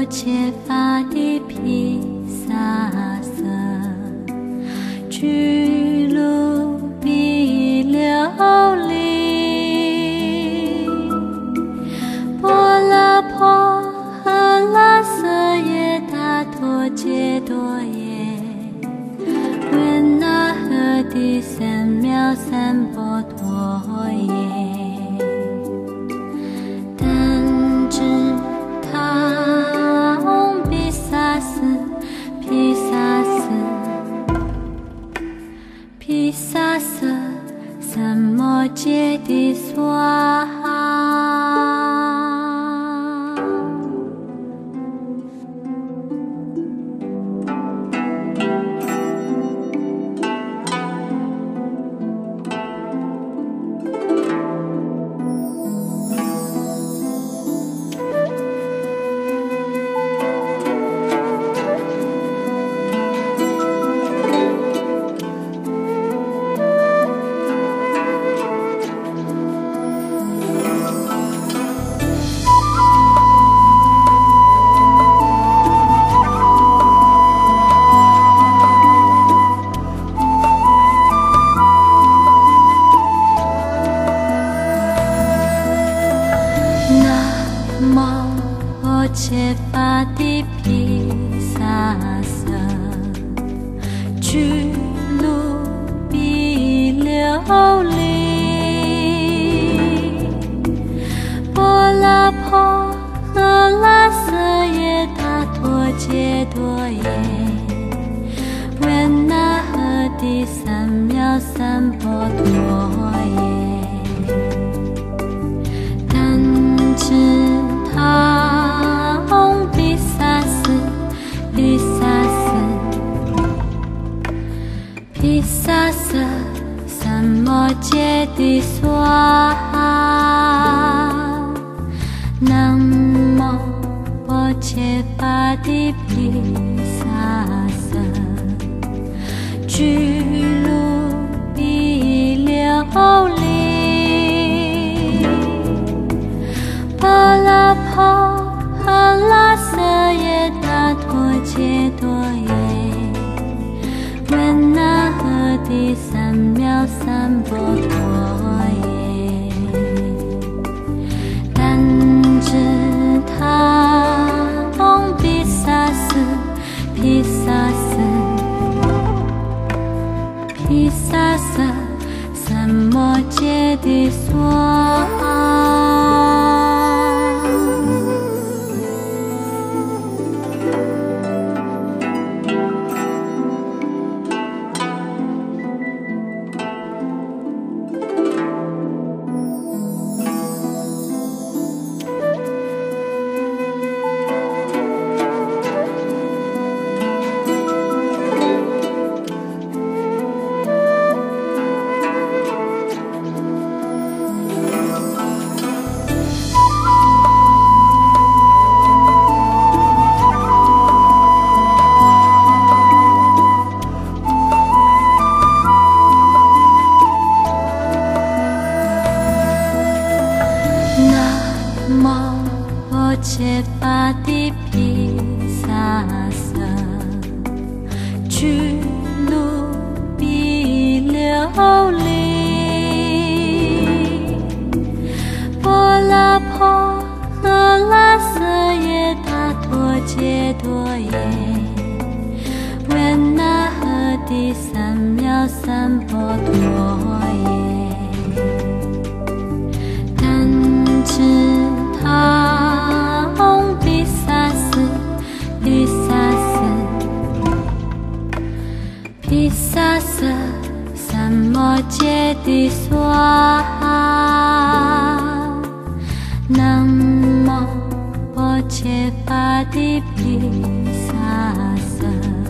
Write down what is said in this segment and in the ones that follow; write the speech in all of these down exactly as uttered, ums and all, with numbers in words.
切发的毗萨瑟，居卢比琉璃，波罗婆诃拉瑟耶达陀揭多耶，维那诃帝三藐三波陀耶。毗萨瑟三摩揭谛娑哈。切发的毗萨瑟，居卢比琉璃，波罗婆诃拉瑟耶达陀揭多耶，维那诃帝三藐三波陀耶。但知他毗萨瑟，毗萨瑟，毗萨瑟，三摩揭谛娑哈。南无波切发的毗萨瑟，居卢比琉璃，波罗婆诃拉瑟耶达陀揭多耶，维那诃帝三藐三波陀耶。但知他毗萨瑟，毗萨瑟，毗萨瑟，三摩揭谛娑哈。切发的毗萨瑟，居卢比琉璃，波罗婆诃拉瑟耶达陀揭多耶，维那诃帝三藐三波陀耶。但知他毗萨瑟，毗萨瑟，毗萨瑟，三摩揭谛娑哈。南无波切发的毗萨瑟，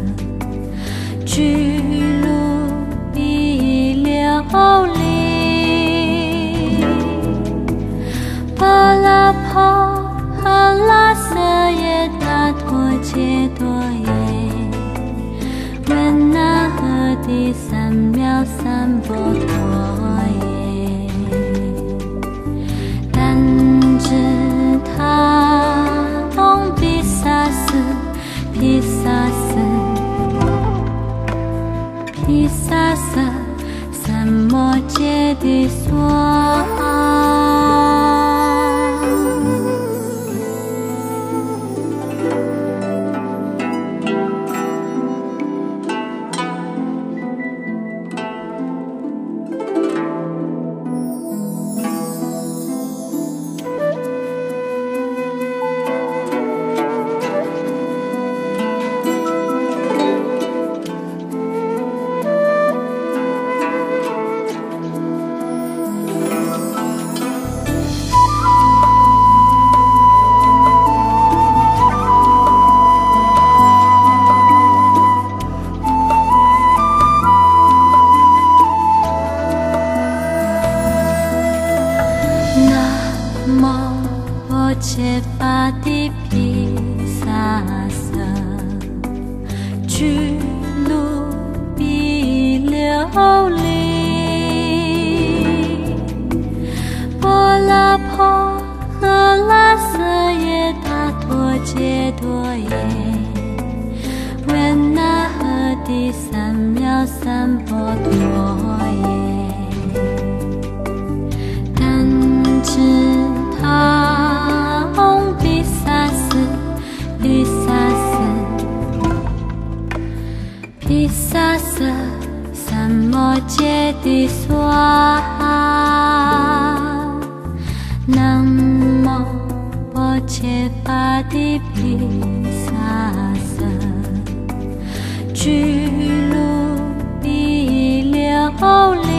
居卢比琉璃，波罗婆诃拉瑟耶达陀揭多耶，维那诃帝三藐三波陀耶。但知他毗萨巴蒂毗萨瑟，居卢比琉璃，波拉婆诃拉瑟耶达多杰多耶，维那诃帝三藐三波陀耶，但知他唵毗萨斯毗萨斯毗萨瑟三摩揭谛娑哈，南无波切巴蒂毗萨瑟，居卢比琉璃，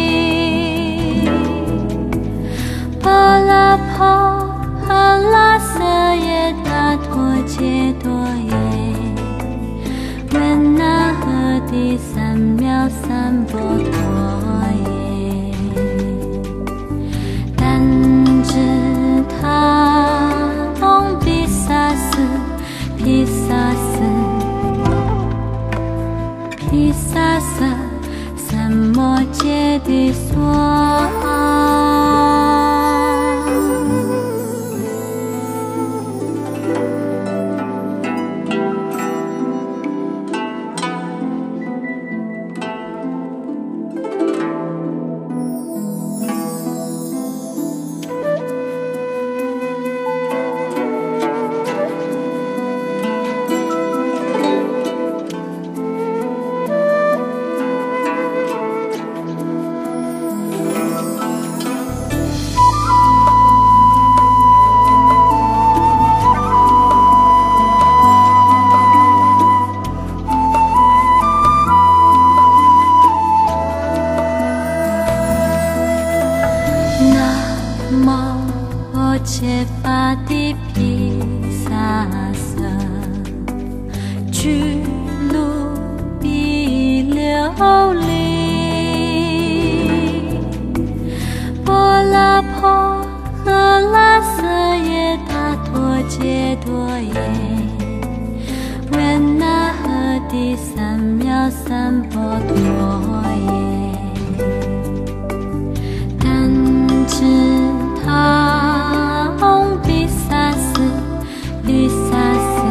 波拉婆诃拉瑟耶达多杰多耶，维那诃帝三藐三波陀耶，但知他唵毗萨斯毗萨斯毗萨瑟三摩揭谛娑哈。切巴蒂毗萨瑟，居卢比琉璃，波拉婆诃拉瑟耶达多杰多耶，维那诃帝三藐三波陀耶，但知他唵毗萨斯毗萨斯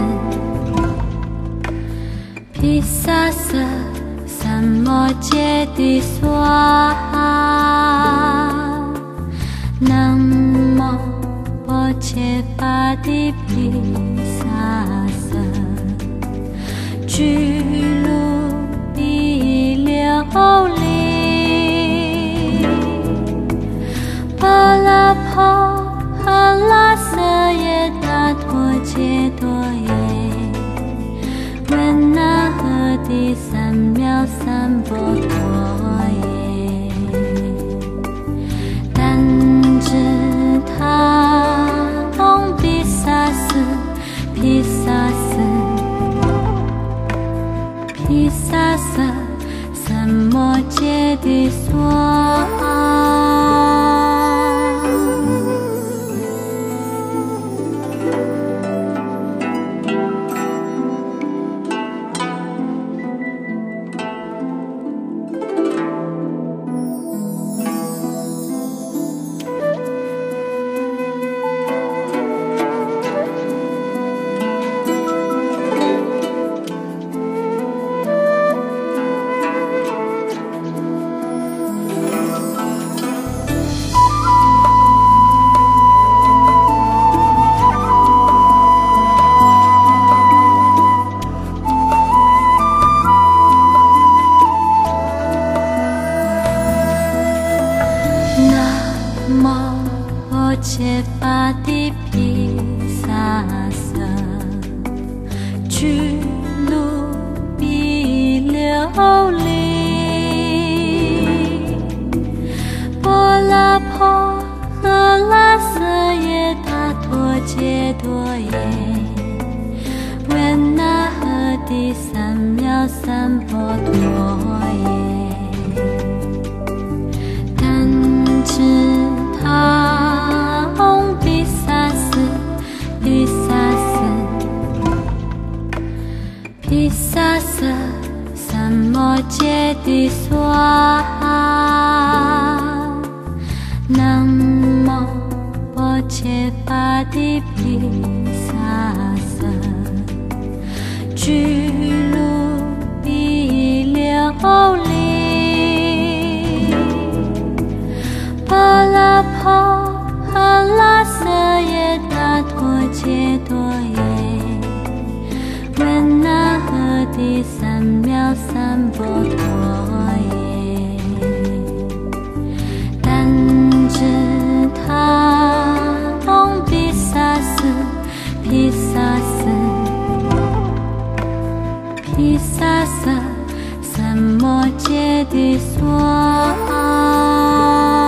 毗萨瑟三摩揭谛娑哈，南无波切巴蒂毗萨瑟，居卢比琉璃，波拉婆诃拉瑟耶达多杰多耶，维那诃帝三藐三波陀耶，但知他唵毗萨斯毗萨斯毗萨瑟三摩揭谛娑哈。切巴蒂毗萨瑟，居卢比琉璃，波拉婆诃拉瑟耶达多杰多耶，维那诃帝三藐三波陀耶，但知他唵毗萨斯揭谛娑哈，南无薄伽伐帝毗萨埵，俱卢比琉璃，巴拉婆诃拉瑟耶达陀揭多耶，维那诃帝三藐三菩陀耶，但知他唵毗萨斯毗萨斯毗萨瑟三摩揭谛娑哈。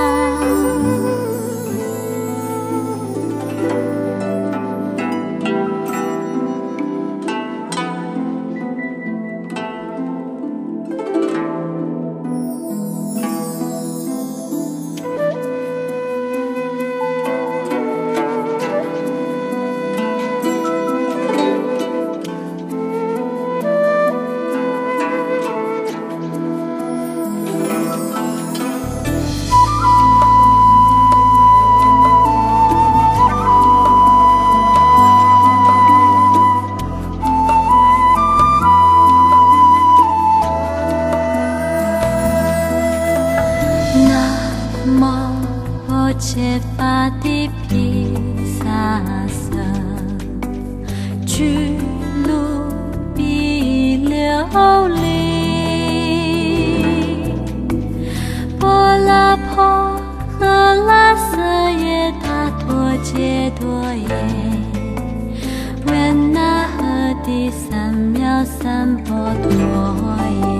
揭伐帝毗萨埵，俱卢比琉璃，波拉婆诃拉瑟耶达陀揭多耶，维那诃帝三藐三菩陀耶，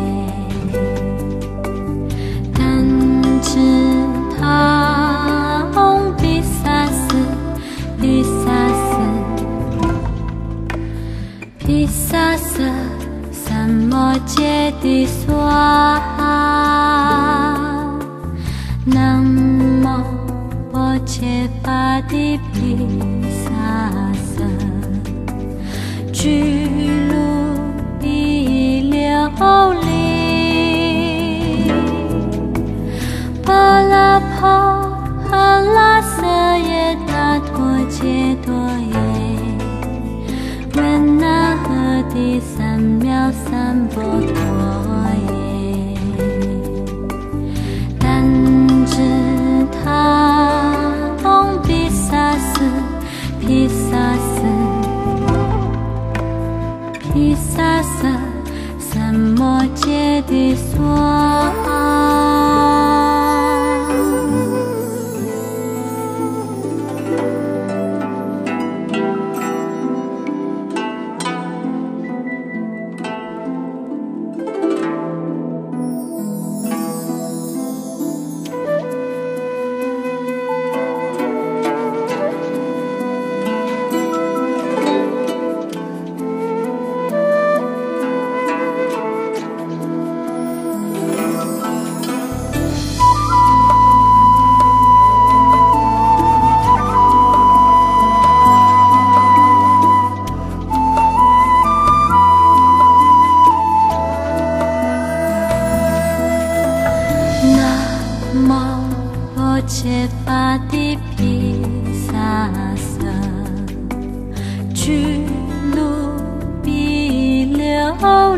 但知他唵毗萨斯毗萨斯毗萨瑟三摩揭谛娑哈，南无薄伽伐帝毗萨埵，俱卢比琉璃，巴拉婆诃拉瑟耶达陀揭多耶，维那诃帝三藐三菩陀耶，但知他唵毗萨斯毗萨斯毗萨瑟三摩揭谛娑哈。薄伽伐帝毗萨埵，俱卢比琉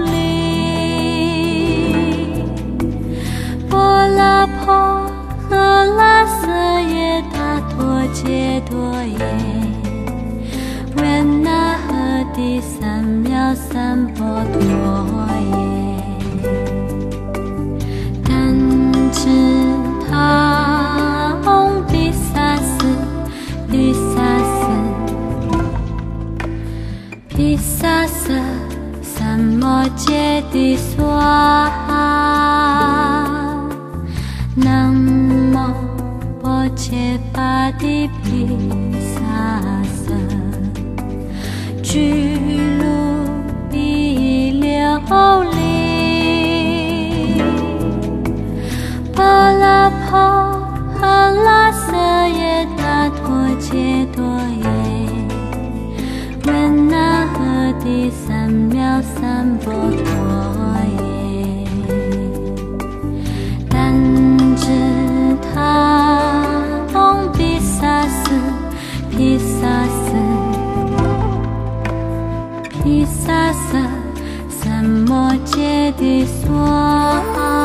璃，波拉婆诃拉瑟耶达陀揭多耶，维那诃帝三藐三菩陀耶，但知他唵毗萨斯毗萨斯毗萨瑟三摩揭谛娑哈，南无薄伽伐帝毗萨埵，俱卢比琉璃，巴拉婆诃拉瑟耶达陀揭多耶，维那诃帝三藐三菩陀耶， 毗萨舍三摩揭谛娑。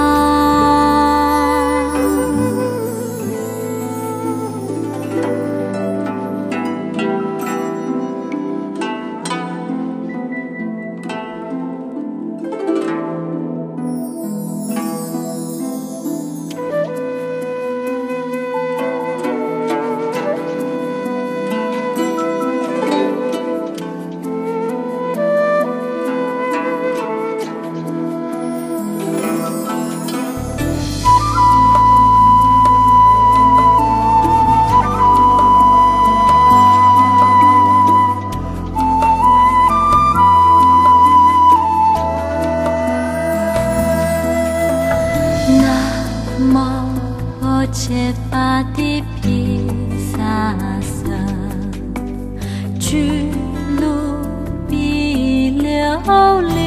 切巴提毗萨舍，俱卢比琉璃，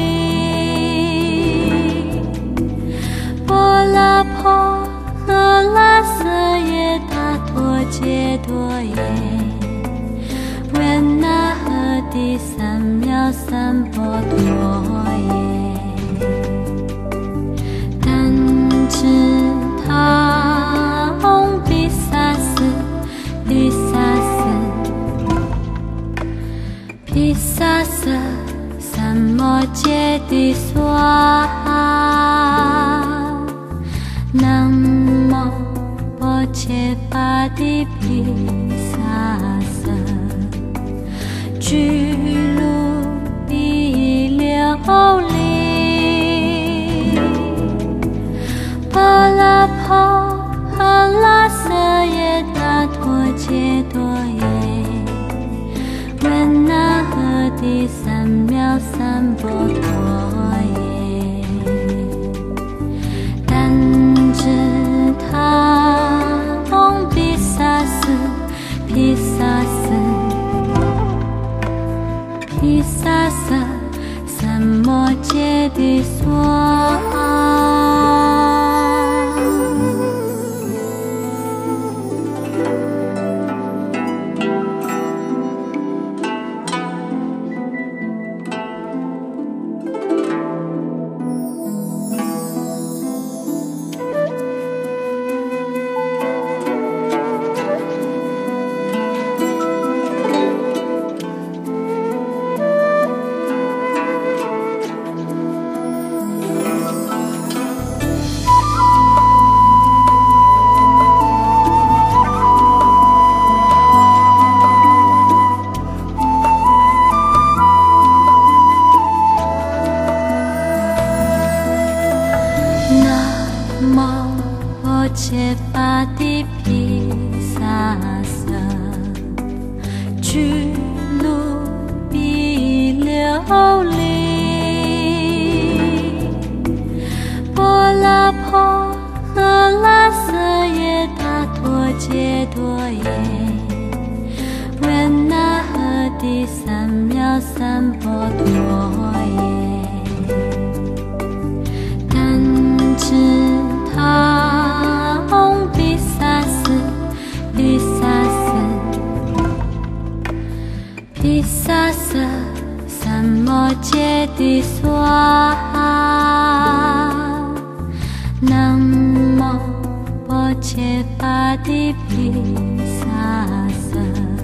波罗婆诃拉瑟耶达多揭多耶，维那诃帝三藐三菩提耶，但知他。毗萨舍，毗萨舍三摩揭谛娑。南无波切巴提毗萨舍，俱卢比琉璃，波罗婆诃拉瑟耶达多揭多耶，维那诃帝三藐三菩提耶，但知他唵毗萨舍，毗萨舍，毗萨舍三摩揭谛娑。切巴提毗萨舍，俱卢比琉璃，波罗婆诃拉瑟耶达多揭多耶，维那诃帝三藐三菩提耶，但知他唵毗萨舍，毗萨舍，毗萨舍三摩揭谛娑。南无波切巴提毗萨舍，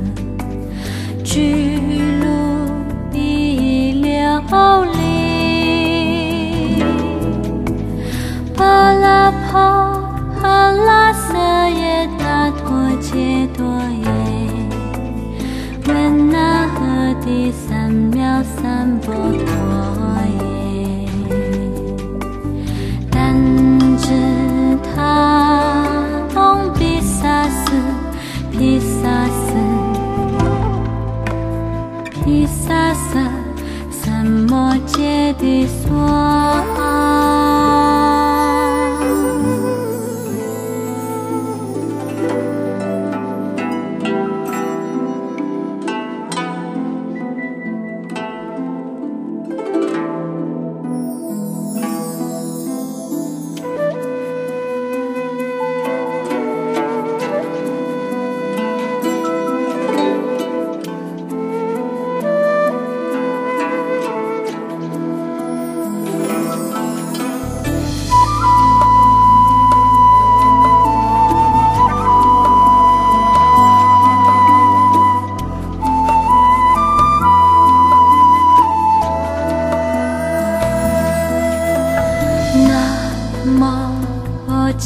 俱卢比琉璃，波罗婆诃拉瑟耶达多揭多耶，维那诃帝三藐三菩提耶，但知他唵毗萨舍，毗萨舍，毗萨舍三摩揭谛娑。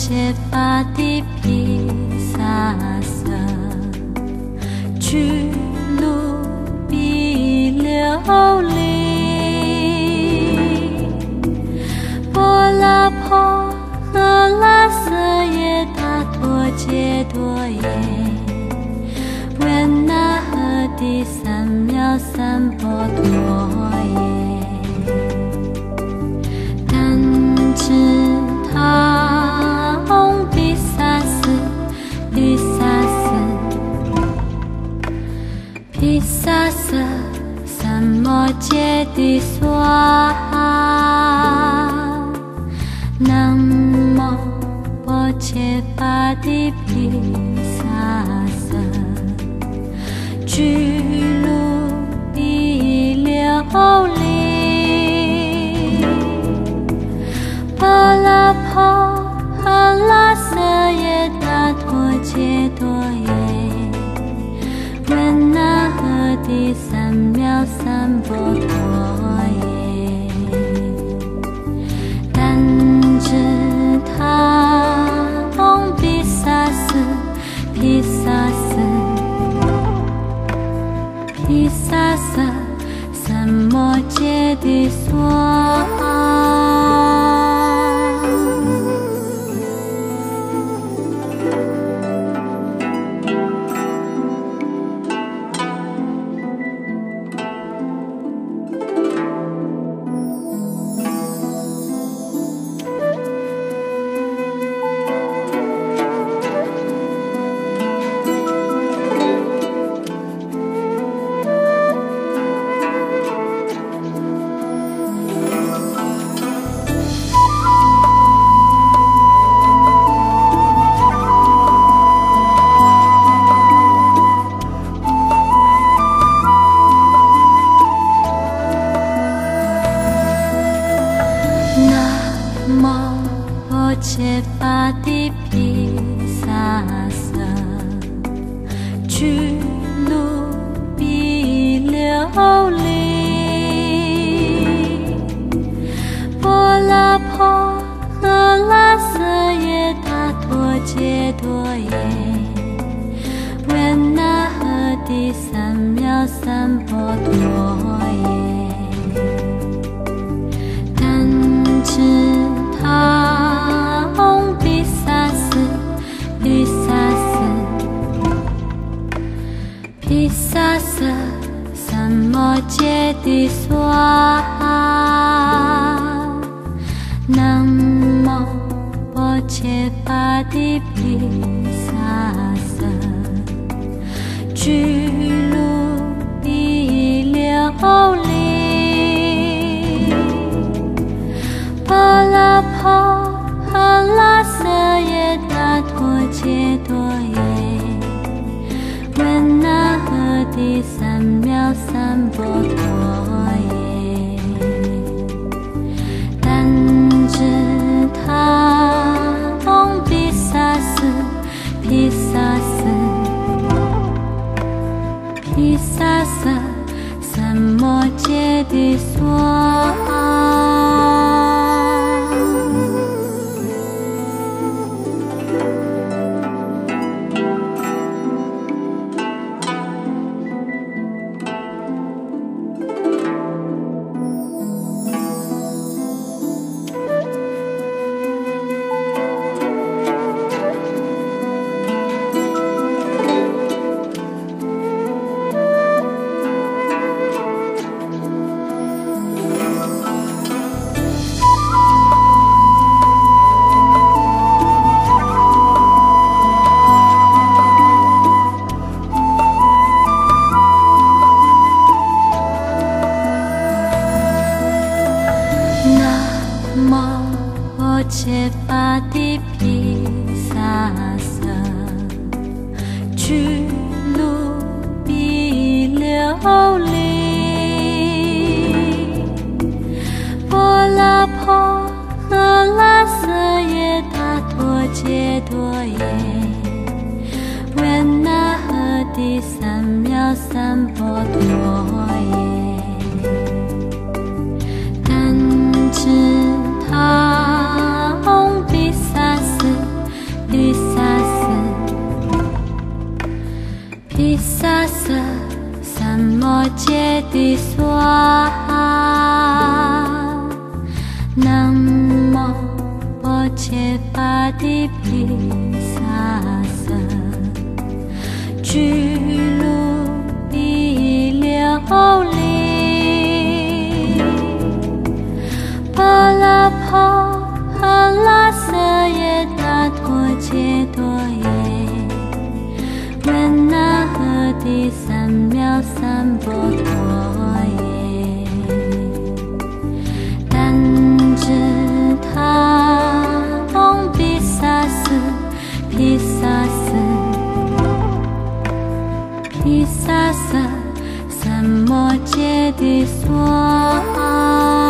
切巴蒂毗萨瑟，居卢比琉璃，波拉婆诃拉瑟耶达多杰多耶，维那诃帝三藐三波陀耶，但知他唵毗萨斯毗萨斯毗萨瑟三摩揭谛娑哈，南无波切巴蒂毗萨瑟，居卢比琉璃，波拉婆诃拉瑟耶达多杰多耶，维那诃帝三藐三波陀耶，但知他唵毗萨斯毗萨斯毗萨瑟三摩揭谛娑哈。切巴蒂毗萨瑟，居卢比琉璃，波拉婆诃拉瑟耶达多杰多耶，维那诃帝三藐三波陀耶，但知他唵毗萨斯毗萨斯毗萨瑟三摩揭谛娑哈，南无波切巴蒂毗萨瑟，居卢比琉璃，波拉婆诃拉瑟耶达多杰多耶，维那诃帝三藐三波陀耶，但知他唵毗萨斯毗萨斯毗萨瑟三摩揭谛娑哈。切巴蒂毗萨瑟，居卢比琉璃，波拉婆诃拉瑟耶达多杰多耶，维那诃帝三藐三波陀耶，但知他唵毗萨斯揭谛娑哈，南无薄伽伐帝毗萨埵，俱卢比琉璃，巴拉婆诃拉瑟耶达陀揭多耶，圆那诃帝三藐三菩陀耶，但知他唵毗萨埵毗萨埵毗萨埵三摩揭谛娑哈。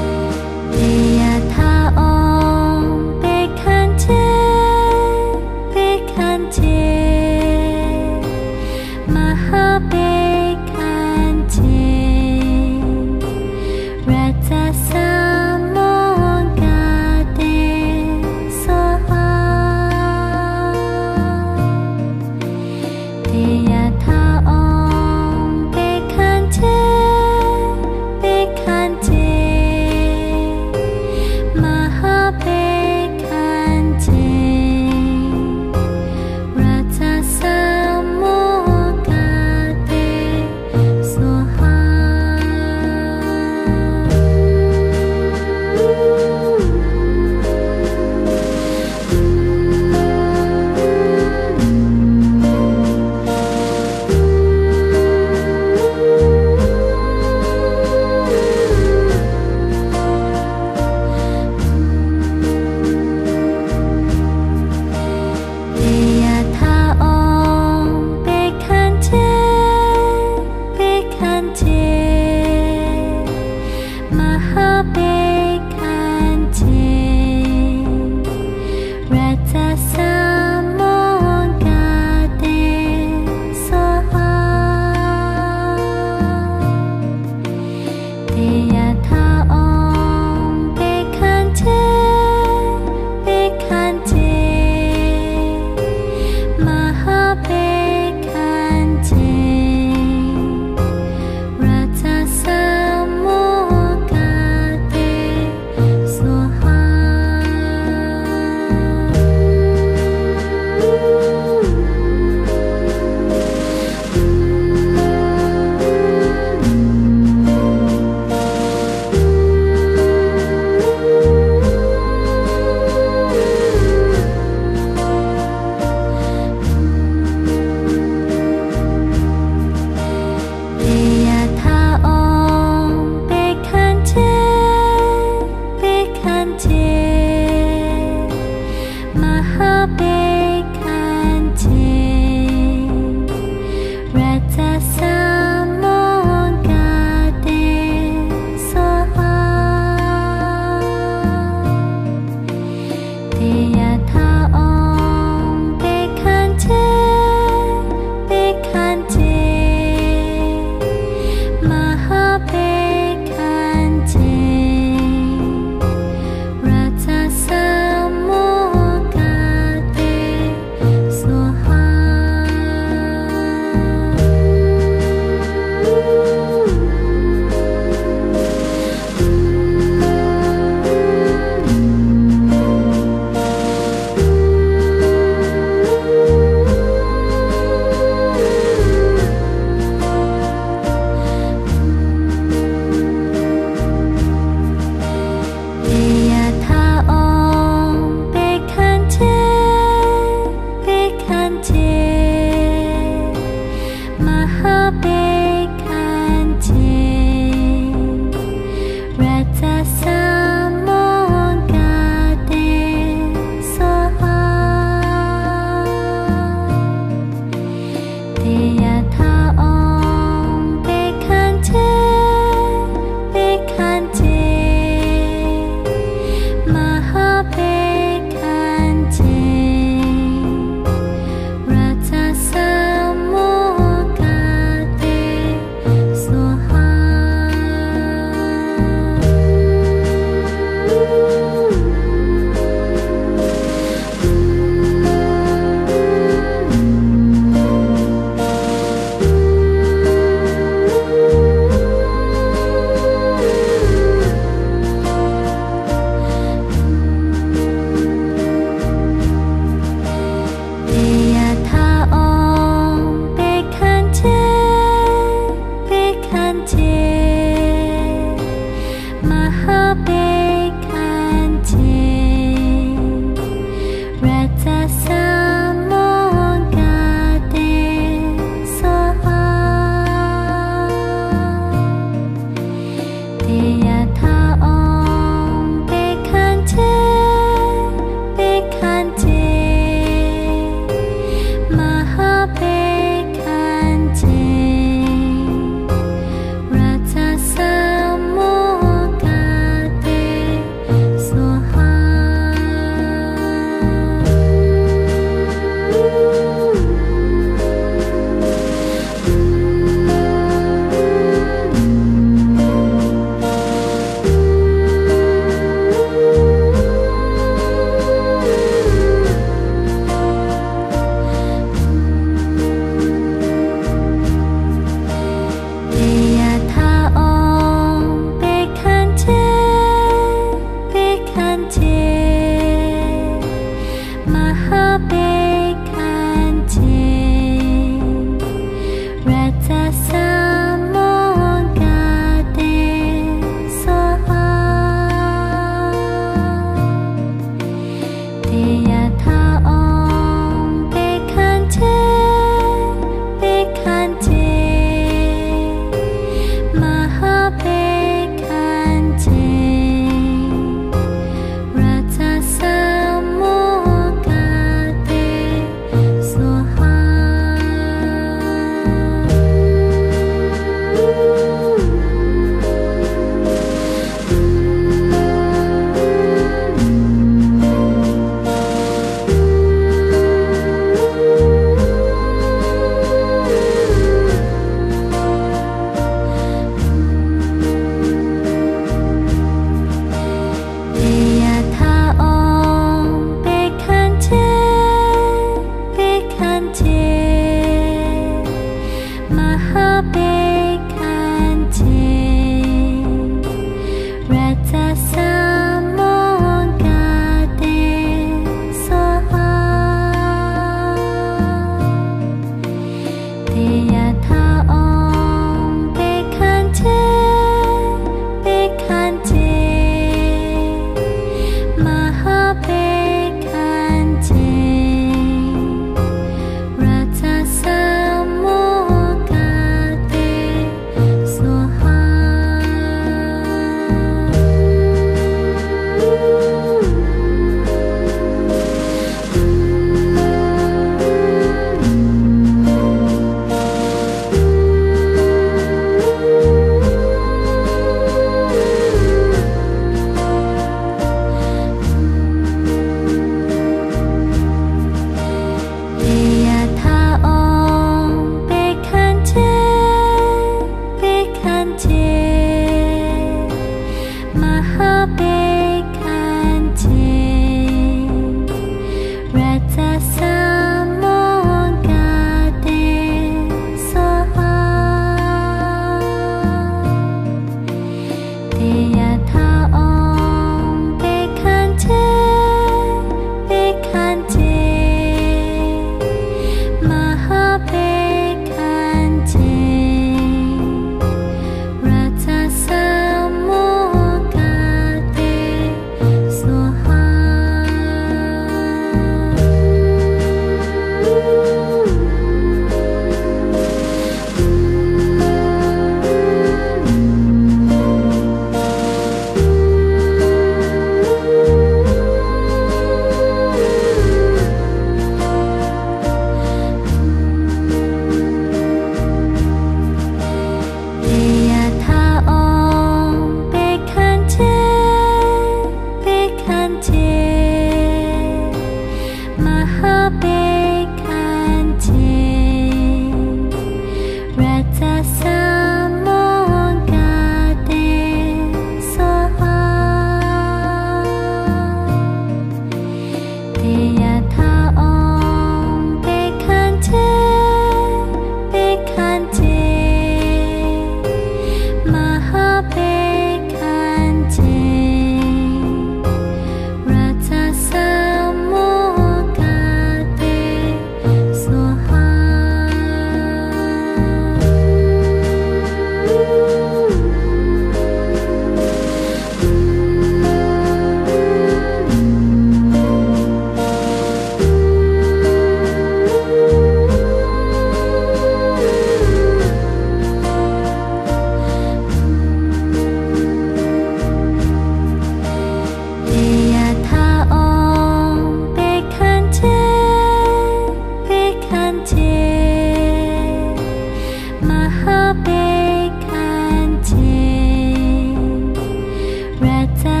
被看见。Raja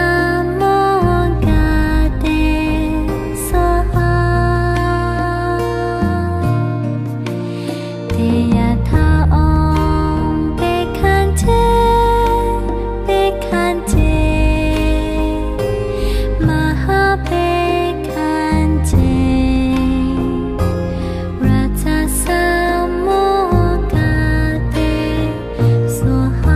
Samogade Soha Dia Taong 被看见，被看见，玛哈被看见。Raja Samogade Soha。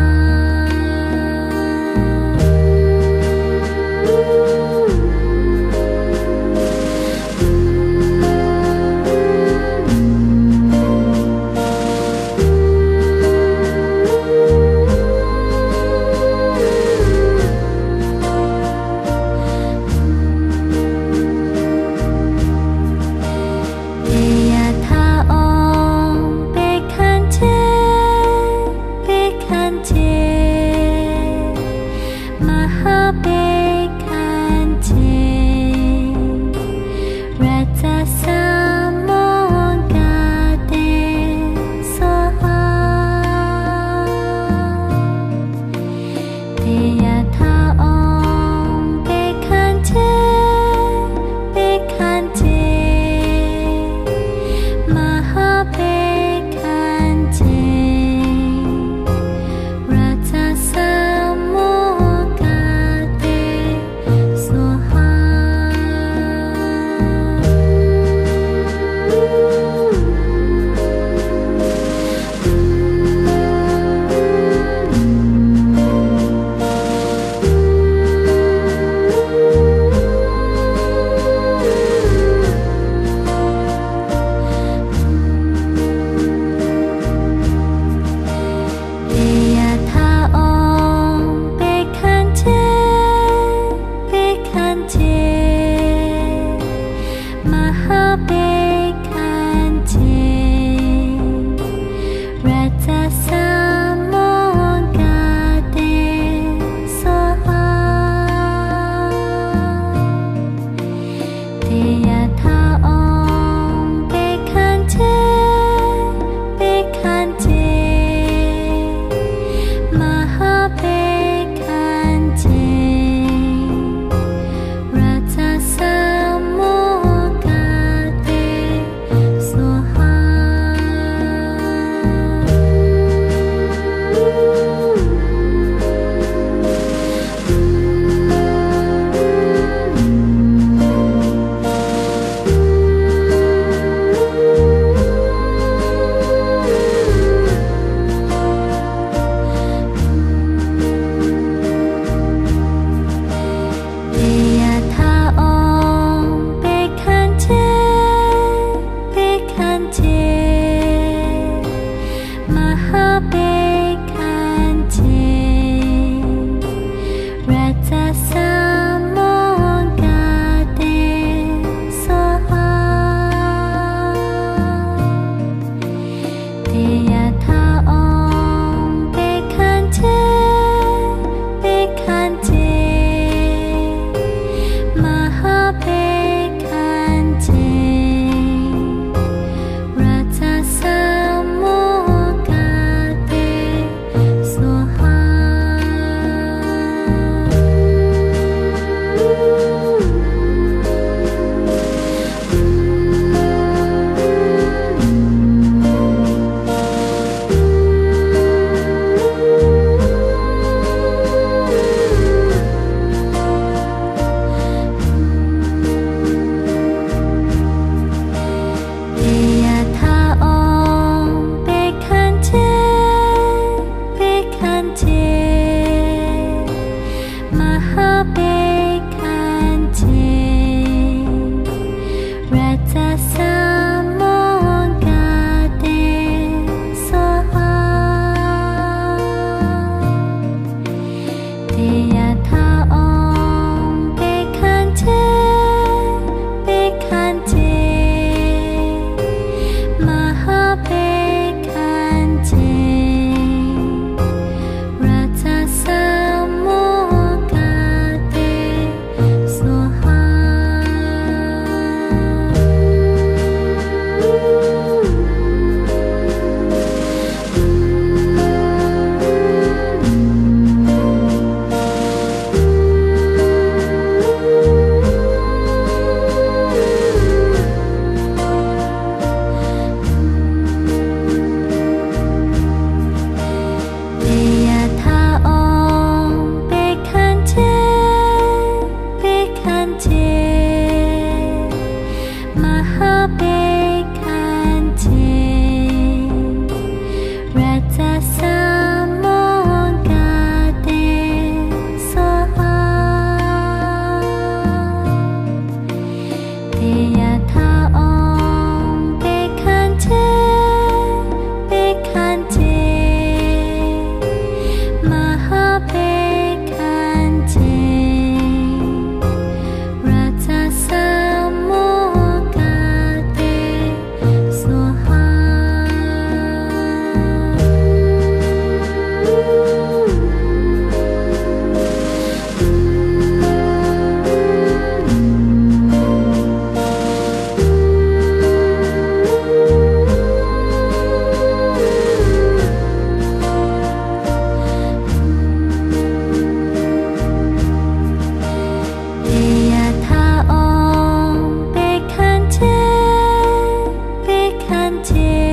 界。